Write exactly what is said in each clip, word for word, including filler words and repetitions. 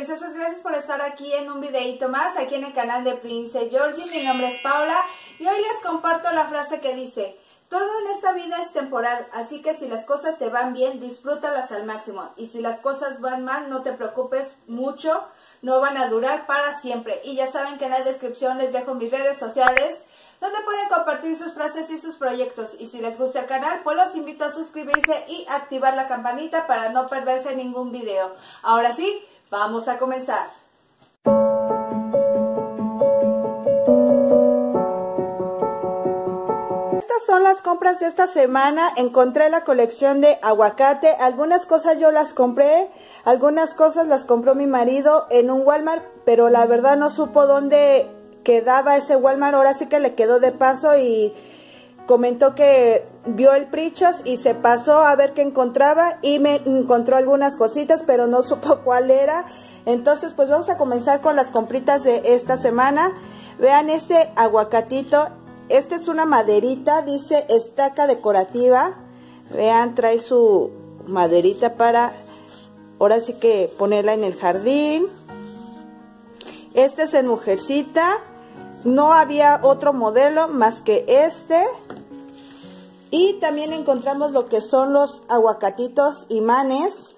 princesas, gracias por estar aquí en un videito más, aquí en el canal de Prince Georgie. Mi nombre es Paula y hoy les comparto la frase que dice: todo en esta vida es temporal, así que si las cosas te van bien, disfrútalas al máximo. Y si las cosas van mal, no te preocupes mucho, no van a durar para siempre. Y ya saben que en la descripción les dejo mis redes sociales, donde pueden compartir sus frases y sus proyectos. Y si les gusta el canal, pues los invito a suscribirse y activar la campanita para no perderse ningún video. Ahora sí, vamos a comenzar. Estas son las compras de esta semana. Encontré la colección de aguacate. Algunas cosas yo las compré, algunas cosas las compró mi marido en un Walmart, pero la verdad no supo dónde quedaba ese Walmart. Ahora sí que le quedó de paso y comentó que vio el Prichos y se pasó a ver qué encontraba y me encontró algunas cositas, pero no supo cuál era. Entonces pues vamos a comenzar con las compritas de esta semana. Vean este aguacatito. Esta es una maderita, dice estaca decorativa. Vean, trae su maderita para ahora sí que ponerla en el jardín. Este es en mujercita. No había otro modelo más que este. Y también encontramos lo que son los aguacatitos imanes.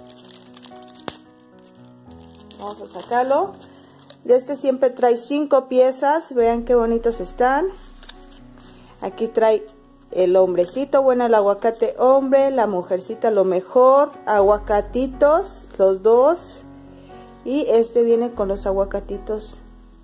Vamos a sacarlo. De este siempre trae cinco piezas. Vean qué bonitos están. Aquí trae el hombrecito, bueno, el aguacate hombre, la mujercita lo mejor, aguacatitos, los dos. Y este viene con los aguacatitos.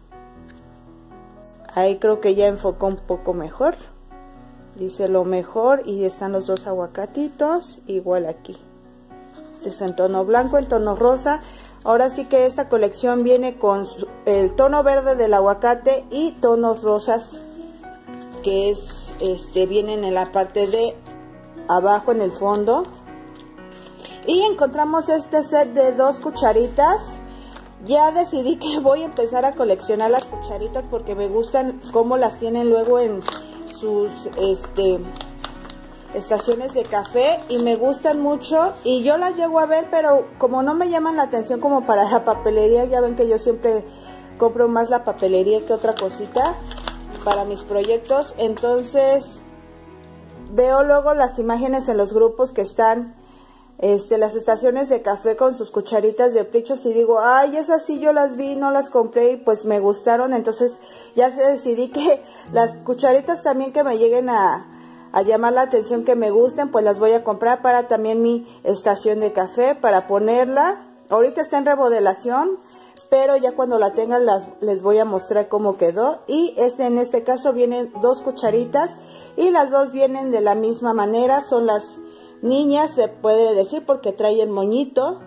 Ahí creo que ya enfocó un poco mejor. Dice lo mejor y están los dos aguacatitos. Igual aquí. Este es en tono blanco, en tono rosa. Ahora sí que esta colección viene con el tono verde del aguacate y tonos rosas, que es este vienen en la parte de abajo, en el fondo. Y encontramos este set de dos cucharitas. Ya decidí que voy a empezar a coleccionar las cucharitas porque me gustan cómo las tienen luego en sus este estaciones de café y me gustan mucho y yo las llego a ver, pero como no me llaman la atención como para la papelería, ya ven que yo siempre compro más la papelería que otra cosita para mis proyectos. Entonces veo luego las imágenes en los grupos que están Este, las estaciones de café con sus cucharitas de Prichos y digo, ay, esas sí yo las vi, no las compré y pues me gustaron. Entonces ya decidí que las cucharitas también que me lleguen a, a llamar la atención, que me gusten, pues las voy a comprar para también mi estación de café, para ponerla. Ahorita está en remodelación, pero ya cuando la tengan las, les voy a mostrar cómo quedó. Y este, en este caso vienen dos cucharitas y las dos vienen de la misma manera, son las niñas, se puede decir, porque trae el moñito.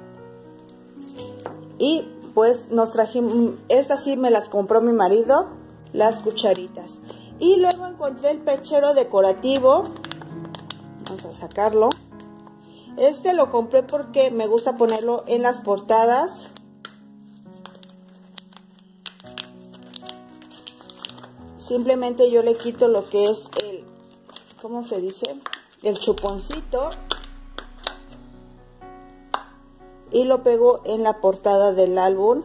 Y pues nos trajimos, estas sí me las compró mi marido, las cucharitas. Y luego encontré el perchero decorativo. Vamos a sacarlo. Este lo compré porque me gusta ponerlo en las portadas. Simplemente yo le quito lo que es el, ¿cómo se dice? El chuponcito y lo pego en la portada del álbum.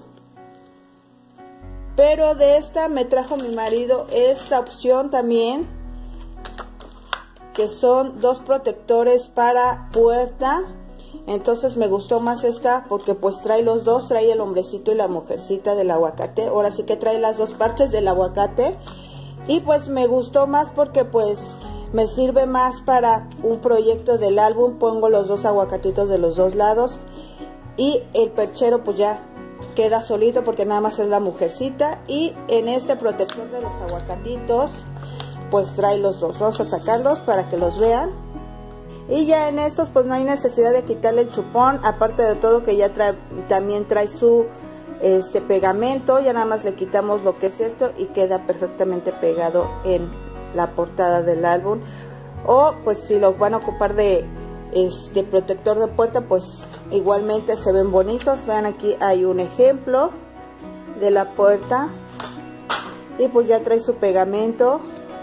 Pero de esta me trajo mi marido esta opción también, que son dos protectores para puerta. Entonces me gustó más esta porque pues trae los dos, trae el hombrecito y la mujercita del aguacate. Ahora sí que trae las dos partes del aguacate y pues me gustó más porque pues me sirve más para un proyecto del álbum. Pongo los dos aguacatitos de los dos lados y el perchero pues ya queda solito porque nada más es la mujercita. Y en este protector de los aguacatitos pues trae los dos. Vamos a sacarlos para que los vean. Y ya en estos pues no hay necesidad de quitarle el chupón, aparte de todo que ya trae, también trae su este pegamento. Ya nada más le quitamos lo que es esto y queda perfectamente pegado en la portada del álbum. O pues si lo van a ocupar de este protector de puerta, pues igualmente se ven bonitos. Vean, aquí hay un ejemplo de la puerta y pues ya trae su pegamento.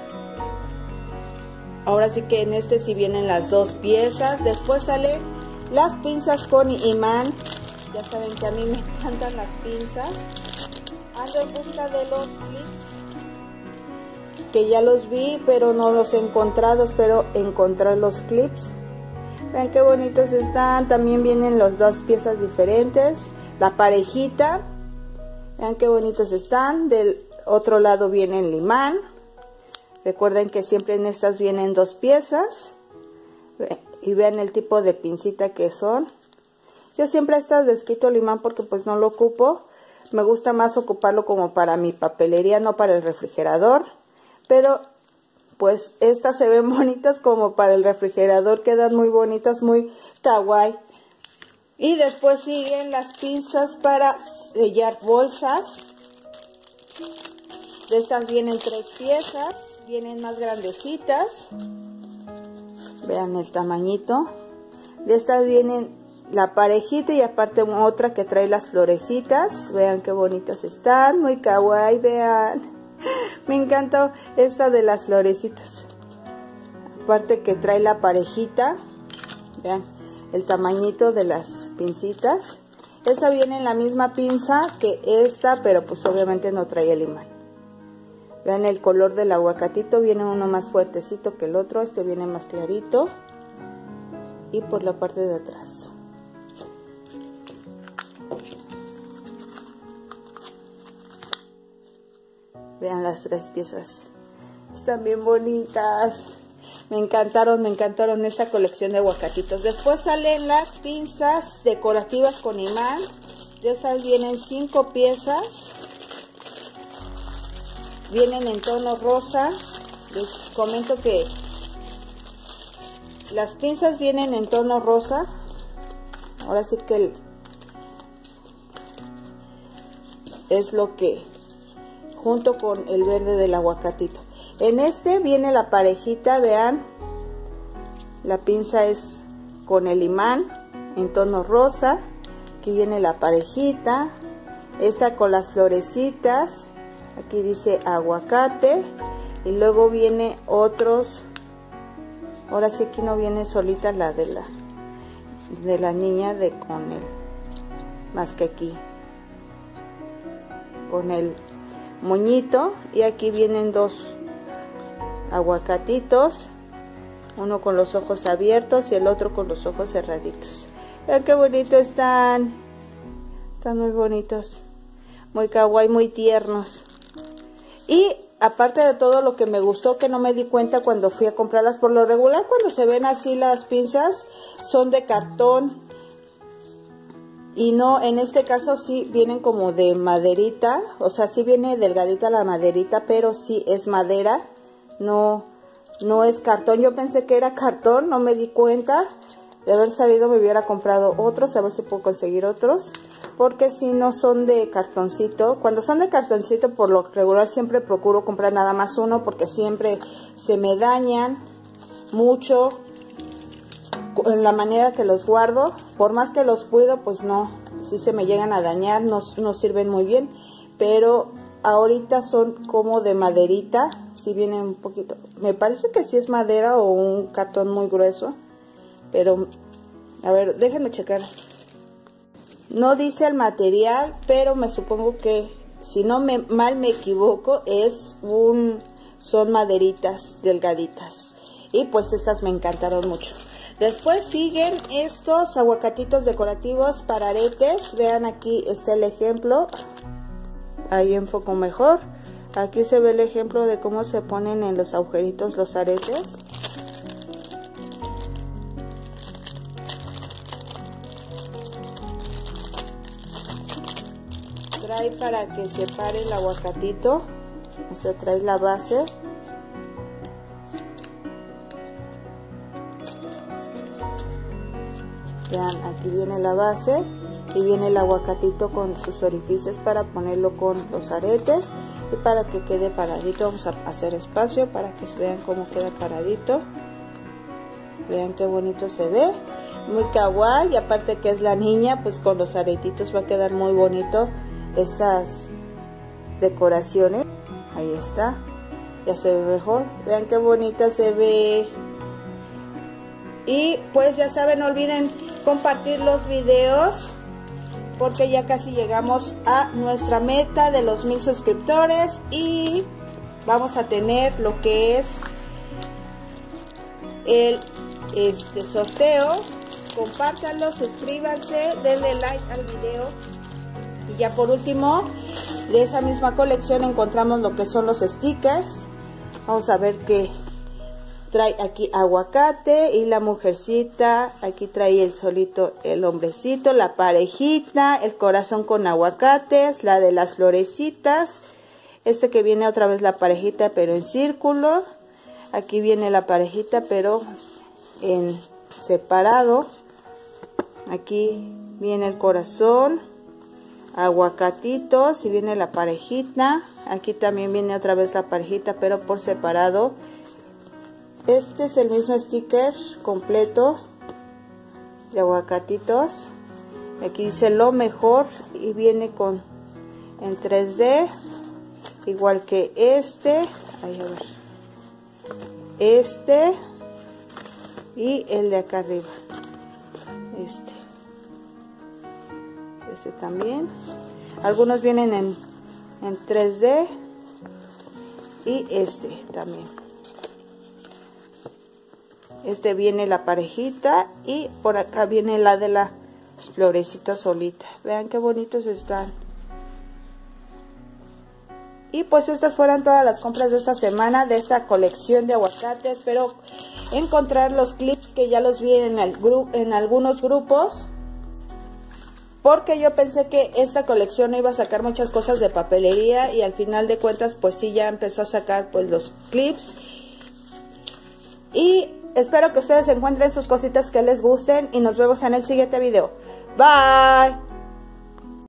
Ahora sí que en este sí vienen las dos piezas. Después sale las pinzas con imán Ya saben que a mí me encantan las pinzas. Ando en busca de los clips, que ya los vi, pero no los he encontrado. Espero encontrar los clips. Vean qué bonitos están. También vienen las dos piezas diferentes. La parejita. Vean qué bonitos están. Del otro lado viene el imán. Recuerden que siempre en estas vienen dos piezas. Y vean el tipo de pincita que son. Yo siempre a estas les quito el imán porque pues no lo ocupo. Me gusta más ocuparlo como para mi papelería, no para el refrigerador. Pero pues estas se ven bonitas como para el refrigerador. Quedan muy bonitas, muy kawaii. Y después siguen las pinzas para sellar bolsas. De estas vienen tres piezas. Vienen más grandecitas. Vean el tamañito. De estas vienen la parejita y aparte otra que trae las florecitas. Vean qué bonitas están, muy kawaii, vean. Me encanta esta de las florecitas. Aparte que trae la parejita. Vean el tamañito de las pincitas. Esta viene en la misma pinza que esta, pero pues obviamente no trae el imán. Vean el color del aguacatito, viene uno más fuertecito que el otro. Este viene más clarito. Y por la parte de atrás. Vean las tres piezas. Están bien bonitas. Me encantaron, me encantaron esta colección de aguacatitos. Después salen las pinzas decorativas con imán. De esas vienen cinco piezas. Vienen en tono rosa. Les comento que las pinzas vienen en tono rosa. Ahora sí que el, es lo que junto con el verde del aguacatito. En este viene la parejita, vean. La pinza es con el imán en tono rosa. Aquí viene la parejita. Esta con las florecitas. Aquí dice aguacate. Y luego viene otros. Ahora sí aquí no viene solita la de la de la niña de con el, más que aquí con el moñito. Y aquí vienen dos aguacatitos, uno con los ojos abiertos y el otro con los ojos cerraditos. Vean qué bonitos están. Están muy bonitos, muy kawaii, muy tiernos. Y aparte de todo lo que me gustó, que no me di cuenta cuando fui a comprarlas, por lo regular cuando se ven así las pinzas son de cartón. Y no, en este caso sí vienen como de maderita. O sea, sí viene delgadita la maderita, pero sí es madera. No, no es cartón. Yo pensé que era cartón, no me di cuenta. De haber sabido me hubiera comprado otros, a ver si puedo conseguir otros. Porque si no son de cartoncito. Cuando son de cartoncito, por lo regular siempre procuro comprar nada más uno, porque siempre se me dañan mucho en la manera que los guardo. Por más que los cuido, pues no, si se me llegan a dañar, no, no sirven muy bien. Pero ahorita son como de maderita, si vienen un poquito, me parece que sí es madera o un cartón muy grueso. Pero, a ver, déjenme checar. No dice el material, pero me supongo que, si no me, mal me equivoco, es un, son maderitas delgaditas. Y pues estas me encantaron mucho. Después siguen estos aguacatitos decorativos para aretes. Vean, aquí está el ejemplo. Ahí enfoco mejor. Aquí se ve el ejemplo de cómo se ponen en los agujeritos los aretes. Trae para que se pare el aguacatito. O sea, trae la base. Vean, aquí viene la base y viene el aguacatito con sus orificios para ponerlo con los aretes y para que quede paradito. Vamos a hacer espacio para que vean cómo queda paradito. Vean qué bonito se ve, muy kawaii. Y aparte que es la niña, pues con los aretitos va a quedar muy bonito esas decoraciones. Ahí está, ya se ve mejor. Vean qué bonita se ve. Y pues ya saben, no olviden compartir los videos porque ya casi llegamos a nuestra meta de los mil suscriptores y vamos a tener lo que es el este sorteo. Compártanlo, suscríbanse, denle like al video. Y ya por último, de esa misma colección encontramos lo que son los stickers. Vamos a ver que trae aquí aguacate y la mujercita. Aquí trae el solito, el hombrecito, la parejita, el corazón con aguacates, la de las florecitas. Este que viene otra vez la parejita pero en círculo. Aquí viene la parejita pero en separado. Aquí viene el corazón, aguacatitos y viene la parejita. Aquí también viene otra vez la parejita pero por separado. Este es el mismo sticker completo de aguacatitos. Aquí dice lo mejor y viene con en tres D, igual que este. Ahí, a ver. Este y el de acá arriba. Este. Este también. Algunos vienen en, en tres D y este también. Este viene la parejita y por acá viene la de las florecitas solita. Vean qué bonitos están. Y pues estas fueron todas las compras de esta semana de esta colección de aguacate. Espero encontrar los clips que ya los vi en, el gru en algunos grupos. Porque yo pensé que esta colección iba a sacar muchas cosas de papelería y al final de cuentas pues sí ya empezó a sacar pues los clips. Y espero que ustedes encuentren sus cositas que les gusten y nos vemos en el siguiente video. Bye.